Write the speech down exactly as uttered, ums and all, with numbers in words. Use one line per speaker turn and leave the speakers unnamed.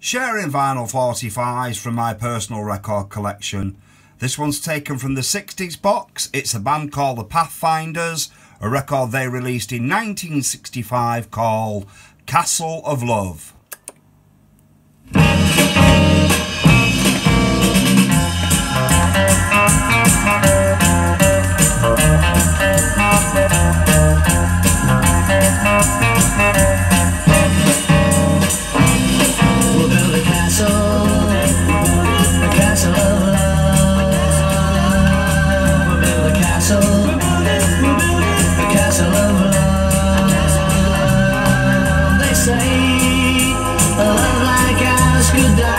Sharing vinyl forty-fives from my personal record collection. This one's taken from the sixties box. It's a band called the Pathfinders, a record they released in nineteen sixty-five called Castle of Love.
Say a love like ours could die.